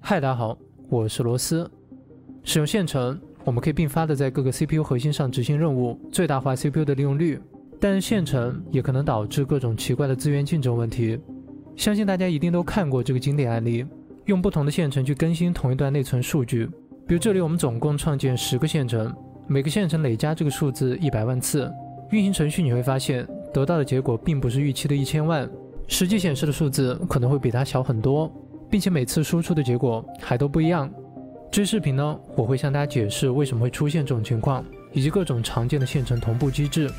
嗨，大家好，我是罗斯。使用线程，我们可以并发的在各个 CPU 核心上执行任务，最大化 CPU 的利用率。但线程也可能导致各种奇怪的资源竞争问题。相信大家一定都看过这个经典案例，用不同的线程去更新同一段内存数据。比如这里我们总共创建10个线程，每个线程累加这个数字100万次。运行程序你会发现，得到的结果并不是预期的1000万，实际显示的数字可能会比它小很多，并且每次输出的结果还都不一样。这视频呢，我会向大家解释为什么会出现这种情况，以及各种常见的线程同步机制。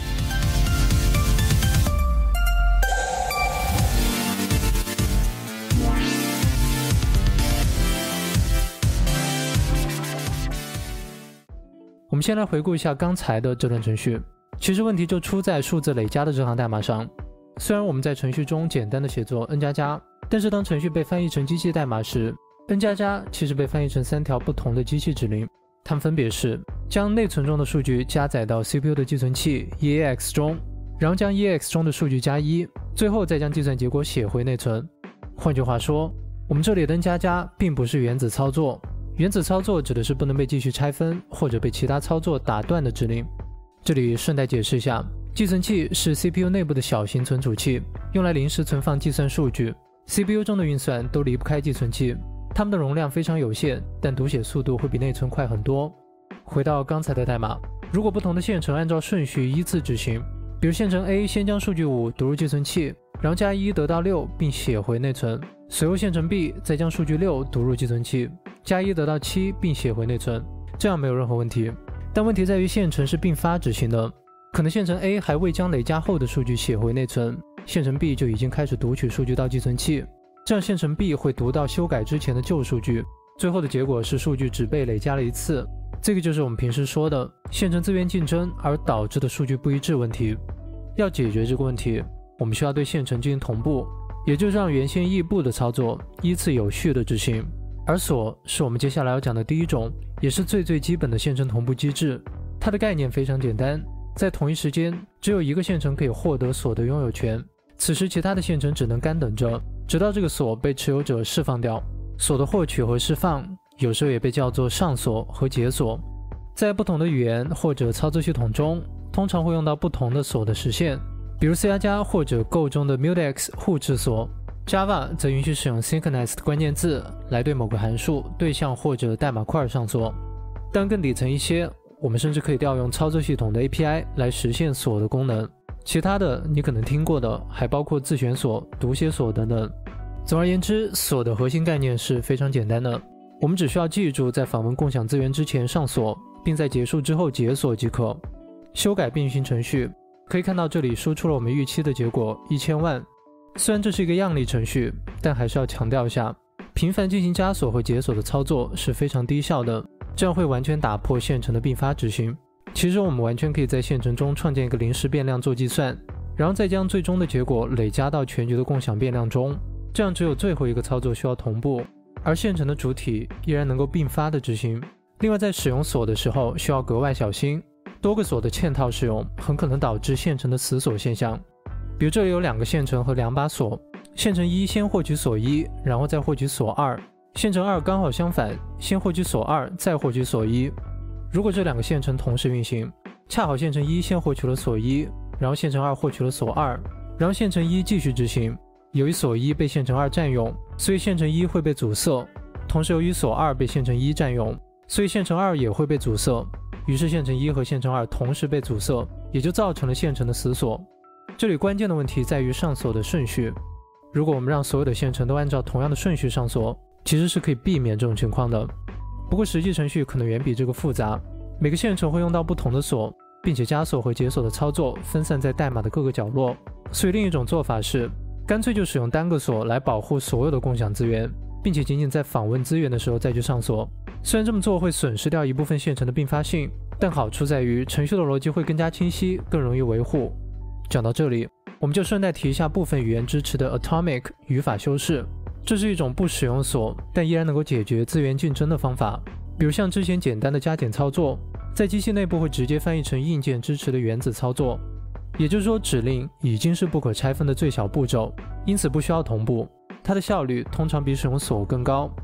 我们先来回顾一下刚才的这段程序，其实问题就出在数字累加的这行代码上。虽然我们在程序中简单的写作 n++， 但是当程序被翻译成机器代码时， n++ 其实被翻译成3条不同的机器指令，它们分别是将内存中的数据加载到 CPU 的计算器 EAX 中，然后将 EAX 中的数据加1，最后再将计算结果写回内存。换句话说，我们这里的 n++ 并不是原子操作，原子操作指的是不能被继续拆分或者被其他操作打断的指令。这里顺带解释一下，计算器是 CPU 内部的小型存储器，用来临时存放计算数据。CPU 中的运算都离不开计算器，它们的容量非常有限，但读写速度会比内存快很多。回到刚才的代码，如果不同的线程按照顺序依次执行，比如线程 A 先将数据5读入计算器，然后加1得到6并写回内存，随后线程 B 再将数据6读入计算器，加1得到7并写回内存，这样没有任何问题。但问题在于线程是并发执行的，可能线程 A 还未将累加后的数据写回内存，线程 B 就已经开始读取数据到计算器，这样线程 B 会读到修改之前的旧数据，最后的结果是数据只被累加了一次。这个就是我们平时说的线程资源竞争而导致的数据不一致问题。要解决这个问题，我们需要对线程进行同步，也就是让原先异步的操作依次有序的执行。而锁是我们接下来要讲的第一种，也是最基本的线程同步机制。它的概念非常简单，在同一时间只有一个线程可以获得锁的拥有权，此时其他的线程只能干等着，直到这个锁被持有者释放掉。锁的获取和释放有时候也被叫做上锁和解锁。在不同的语言或者操作系统中，通常会用到不同的锁的实现，比如 C++ 或者 Go 中的 Mutex 互斥锁。Java 则允许使用 synchronized 关键字来对某个函数、对象或者代码块上锁。但更底层一些，我们甚至可以调用操作系统的 API 来实现锁的功能。其他的你可能听过的还包括自选锁、读写锁等等。总而言之，锁的核心概念是非常简单的，我们只需要记住在访问共享资源之前上锁，并在结束之后解锁即可。修改并运行程序，可以看到这里输出了我们预期的结果1000万。虽然这是一个样例程序，但还是要强调一下，频繁进行加锁和解锁的操作是非常低效的，这样会完全打破线程的并发执行。其实我们完全可以在线程中创建一个临时变量做计算，然后再将最终的结果累加到全局的共享变量中，这样只有最后一个操作需要同步，而线程的主体依然能够并发的执行。另外在使用锁的时候需要格外小心，多个锁的嵌套使用很可能导致线程的死锁现象。比如这里有2个线程和2把锁，线程1先获取锁1，然后再获取锁2，线程2刚好相反，先获取锁2，再获取锁1。如果这2个线程同时运行，恰好线程1先获取了锁1，然后线程2获取了锁2，然后线程1继续执行，由于锁1被线程2占用，所以线程1会被阻塞，同时由于锁2被线程1占用，所以线程2也会被阻塞，于是线程1和线程2同时被阻塞，也就造成了线程的死锁。这里关键的问题在于上锁的顺序，如果我们让所有的线程都按照同样的顺序上锁，其实是可以避免这种情况的。不过实际程序可能远比这个复杂，每个线程会用到不同的锁，并且加锁和解锁的操作分散在代码的各个角落，所以另一种做法是干脆就使用单个锁来保护所有的共享资源，并且仅仅在访问资源的时候再去上锁。虽然这么做会损失掉一部分线程的并发性，但好处在于程序的逻辑会更加清晰，更容易维护。讲到这里，我们就顺带提一下部分语言支持的 Atomic 语法修饰，这是一种不使用锁但依然能够解决资源竞争的方法。比如像之前简单的加减操作，在机器内部会直接翻译成硬件支持的原子操作，也就是说指令已经是不可拆分的最小步骤，因此不需要同步，它的效率通常比使用锁更高。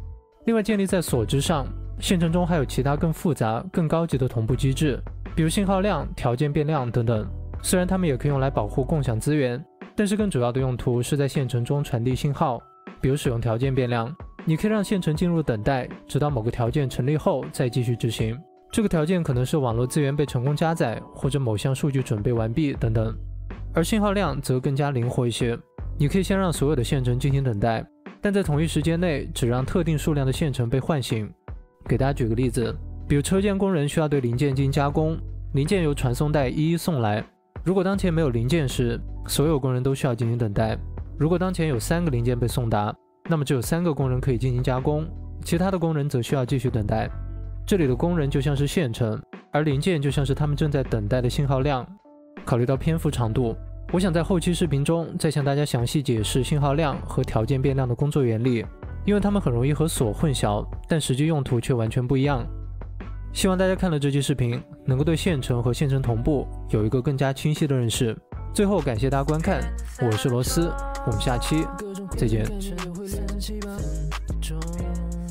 另外，建立在锁之上，线程中还有其他更复杂、更高级的同步机制，比如信号量、条件变量等等。虽然它们也可以用来保护共享资源，但是更主要的用途是在线程中传递信号。比如使用条件变量，你可以让线程进入等待，直到某个条件成立后再继续执行。这个条件可能是网络资源被成功加载，或者某项数据准备完毕等等。而信号量则更加灵活一些，你可以先让所有的线程进行等待，但在同一时间内只让特定数量的线程被唤醒。给大家举个例子，比如车间工人需要对零件进行加工，零件由传送带一一送来。如果当前没有零件时，所有工人都需要进行等待。如果当前有3个零件被送达，那么只有3个工人可以进行加工，其他的工人则需要继续等待。这里的工人就像是线程，而零件就像是他们正在等待的信号量。考虑到篇幅长度，我想在后期视频中再向大家详细解释信号量和条件变量的工作原理，因为它们很容易和锁混淆，但实际用途却完全不一样。希望大家看了这期视频，能够对线程和线程同步有一个更加清晰的认识。最后感谢大家观看，我是罗斯，我们下期再见。